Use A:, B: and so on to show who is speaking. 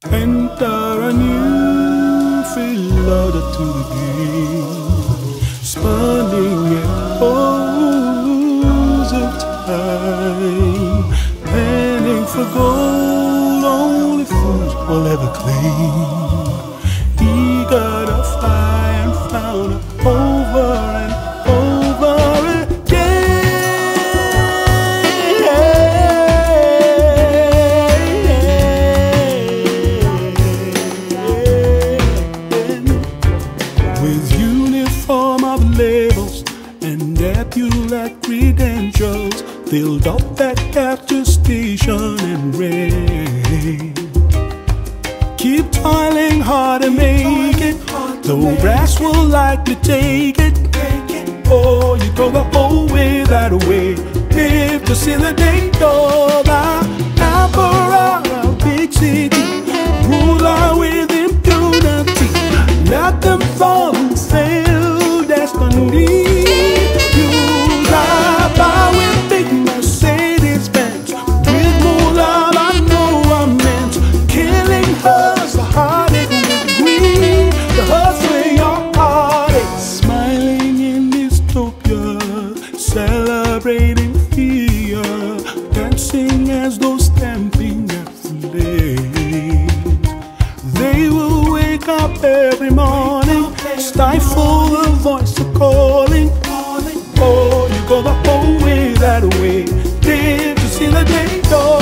A: Enter a new field to the game, spawning echoes of time, panning for gold only fools will ever claim, eager to fly and found over and over credentials, filled up that capture station and rain. Keep toiling hard and make it, though brass will likely take it. Oh, you go the whole way that way, live to see the day of the emperor of big city, ruler with impunity. Let them fall and fail destiny. With big Mercedes-Benz, with moolah I know I'm meant, killing hers, the heartache with green, the hurts where your heart is, smiling in dystopia, celebrating fear, dancing as though stamping at flames. They will wake up every morning, stifle the voice of calling. Oh, you go the whole way that way, live to see the day dawn.